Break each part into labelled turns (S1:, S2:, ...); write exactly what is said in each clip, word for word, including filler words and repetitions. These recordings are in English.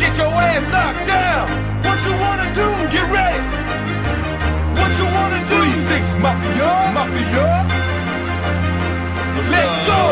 S1: get your ass knocked down. What you wanna do? Get ready. What you wanna do? three six Mafia, Mafia. Let's go.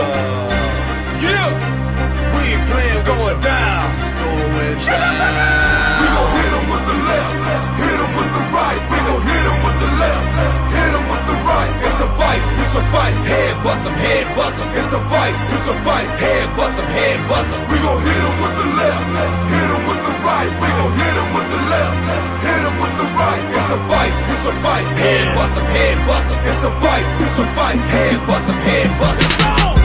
S1: Yeah. We ain't playing, going down. Going down. We gon' hit him with the left, hit him with the right. We gon' hit him with the left, hit him with the right. It's a fight, it's a fight. Head bust him, head bust him. It's a fight, it's a fight. Head bust him, head bust him. We gon' hit him with the left, hit him with the right. We gon' hit him with the left, hit him with the right. It's a fight, it's a fight. Head bust him, head bust him. It's a fight, it's a fight. Head bust him, head bust him.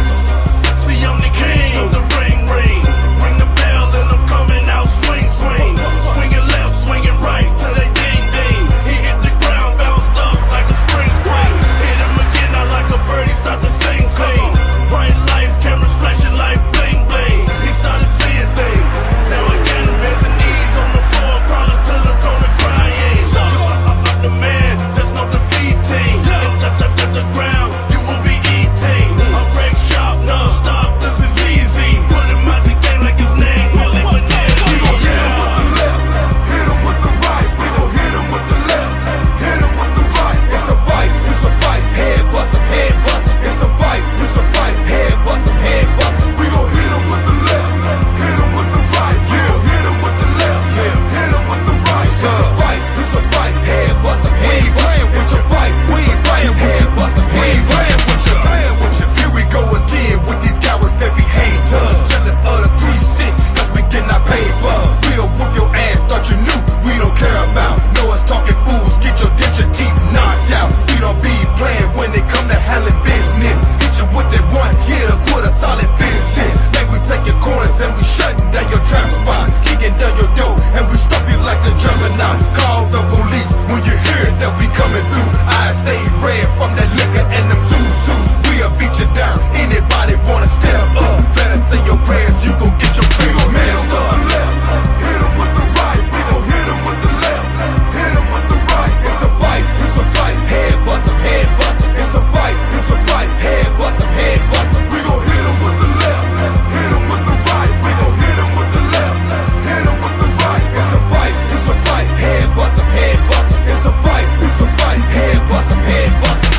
S2: See, I'm the king of the ring ring. Ring the bell and I'm coming out swing swing. Swinging left, swinging right till they ding ding. He hit the ground, bounced up like a spring spring. Hit him again, I like a bird, he start to sing sing. Bright lights, cameras flashing like bling bling. He started seeing things. Now I got him hands and knees on the floor, crawling to the corner crying. I'm the man, there's no defeating. Touch the ground, you will be eating. I'm wreck shop, non-stop, this is easy. Put him out the game like his name, Willie Banana.
S1: We gon' hit him with the left, hit him with the right. We gon' hit him with the left, hit him with the right. It's a fight, it's a fight. Head bust him, head bust him. It's a fight, it's a fight. Head bust him, head bust him. We gon' hit him with the left, hit him with the right. We gon' hit him with the left, hit him with the right. It's a fight, it's a fight. Head bust him, head bust him. It's a fight, we ain't playing with you. Bust him, head playing with you. Playing with you. Here we go again with these cowards that be haters. Jealous of the three six, cause we getting our paper. We'll whoop your ass, thought you knew we don't care about. Know us talking fools, get your dent your teeth knocked out. We don't be playing when it come to handling business. Hit you with that one hit or quarter solid fences. Make we take your corners and we shutting down your trap spot. Kicking down your door and we stop you like the juggernaut. Call the police when you hear that we coming through. Eyes stay red from that liquor and them zoos. We'll beat you down. Anybody wanna step up? Better say your prayers, you gon' get your finger messed up. Hit him with the right, we gon' hit him with the left, hit him with the right. It's a fight, it's a fight. Head bust him, head bust him. It's a fight, it's a fight. Head bust him, head bust him. We gon' hit him with the left, hit him with the right. We gon' hit him with the left, hit him with the right. It's a fight, it's a fight. Head bust him, head bust him. It's a fight, it's a fight. Head bust him, head bust him.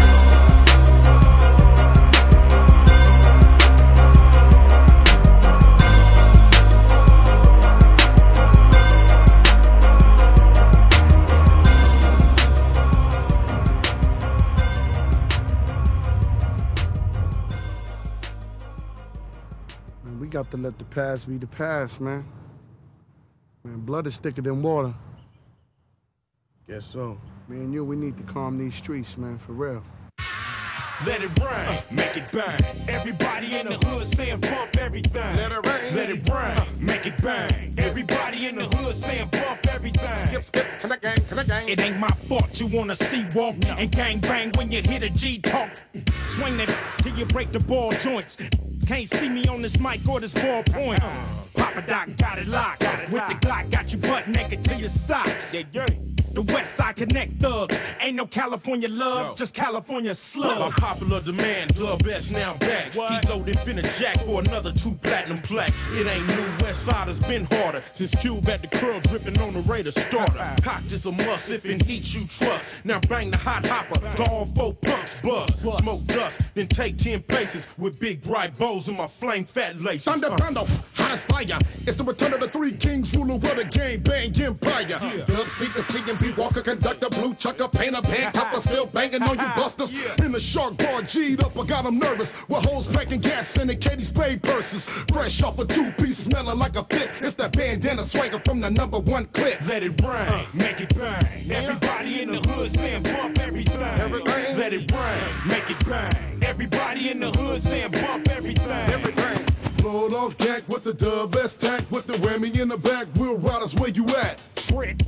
S3: We got to let the past be the past, man. Man, blood is thicker than water.
S1: Guess so.
S3: Me and you, we need to calm these streets, man, for real.
S2: Let it rain, make it bang. Everybody in the hood saying bump everything. Let it rain, let it rain, make it bang. Everybody in the hood saying bump everything. Skip, skip, can I gang, can I gang? It ain't my fault you wanna see walk no. And gang bang when you hit a G talk. Swing that till you break the ball joints. Can't see me on this mic or this ballpoint. Papa Doc got it locked. Got it With locked. The Glock, got you butt naked to your socks. Yeah, yeah. The West Side Connect thugs. Ain't no California love, no. Just California slug. By popular demand, Dub S now back. What? He loaded finna jack for another two platinum plaque. It ain't new, West Sider's been harder. Since Cube at the curl dripping on the Raider starter. Cocked is a must if in heat you trust. Now bang the hot hopper, to all four punks buzz. Smoke dust, then take ten paces with big bright bows in my flame fat laces.
S4: Thunderbando, hot as fire. It's the return of the three kings, ruler of the game, bang empire. Yeah. Dub C to C and B Walker, conductor, blue chucker, painter, band topper, still banging on you busters. Yeah. In the shark bar, G'd up, I got them nervous. With hoes packing gas in the Katie Spade purses. Fresh off a two-piece, smelling like a fit. It's that bandana swagger from the number one clip.
S2: Let it rain, uh, make it bang. Everybody in the hood saying bump everything.
S4: Everything.
S2: Let it rain, make it bang. Everybody in the hood saying bump everything.
S4: Everything. Load off Jack with the Dub S tack with the Remy in the back. We'll riders, where you at?
S2: Trick, I can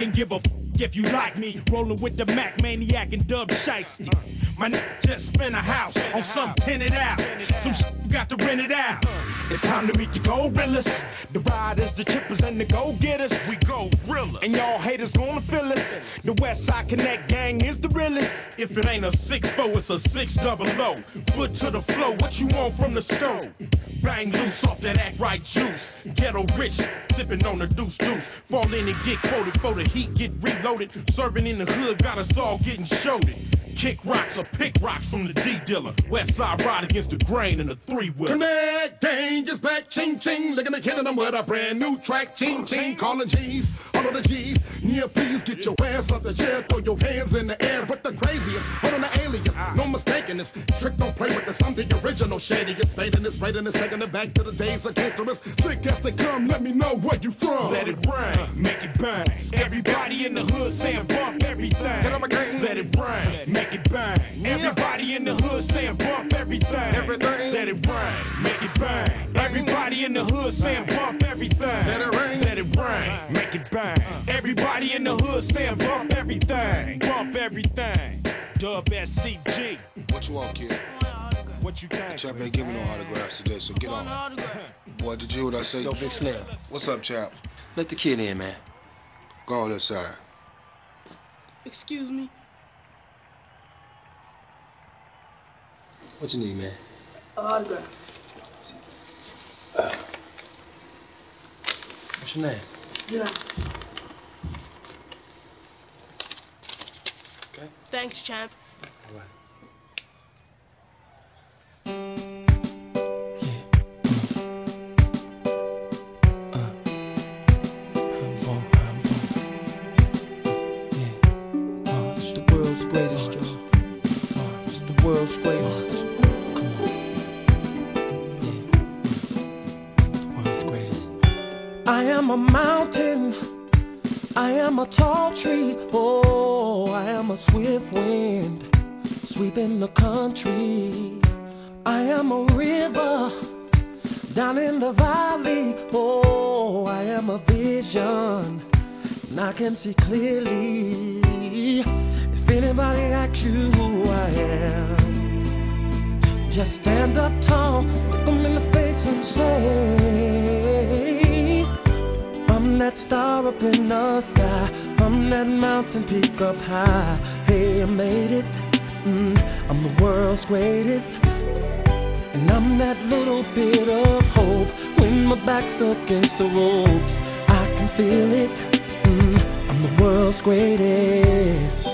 S2: can give a f if you like me. Rolling with the Mac Maniac and Dub Shiesty. My n just spent a house on some tenant out. Some sh got to rent it out. It's time to meet the gorillas, the riders, the chippers, and the go-getters. We go realer, and y'all haters gonna feel us. The West Side Connect gang is the realest. If it ain't a six four, it's a six double O. Foot to the flow, what you want from the stove? Bang loose off that act right juice. Ghetto rich, sipping on the deuce deuce. Fall in and get quoted for the heat, get reloaded. Serving in the hood, got us all getting showed. Kick rocks or pick rocks from the D-dealer. West Side ride against the grain in the three-wheeler.
S4: Connect gang is back, ching ching. Looking at killing them with a brand new track, ching ching. Calling G's, all of the G's. Near please get your ass off the chair, throw your hands in the air with the craziest. Hold on the alias, no mistaking this. Trick don't play with this, I'm the original shadiest. Fading this, fading this, taking it back to the days of gangsters. Sick as they come, let me know where you from.
S2: Let it rain, make it bang. Everybody in the hood saying bump everything.
S4: Get on my gang.
S2: Let it rain, make it bang. Everybody in the hood saying bump everything.
S4: Everything.
S2: Let it rain, make it bang. Everybody in the hood saying bump everything.
S4: Let it rain.
S2: Let it rain, make it bang. Everybody in the hood saying bump everything. Bump everything. Dub S C G.
S5: What you want, kid?
S2: What you think?
S5: Champ ain't giving no autographs today, so get on. Boy, did you hear what I say?
S6: Yo, Big Slim.
S5: What's up, Champ?
S6: Let the kid in, man.
S5: Go on inside.
S7: Excuse me?
S6: What you need, man?
S7: An autograph.
S6: Uh, what's your name?
S7: Yeah.
S6: Okay.
S7: Thanks, champ.
S6: All right.
S8: Greatest, Joe. Uh, it's the world's greatest. Come on. Yeah. The world's greatest. I am a mountain. I am a tall tree. Oh, I am a swift wind sweeping the country. I am a river down in the valley. Oh, I am a vision and I can see clearly. If anybody asks you who I am, just stand up tall, look them in the face and say, I'm that star up in the sky, I'm that mountain peak up high. Hey, I made it, mm, I'm the world's greatest. And I'm that little bit of hope when my back's against the ropes. I can feel it, mm, I'm the world's greatest.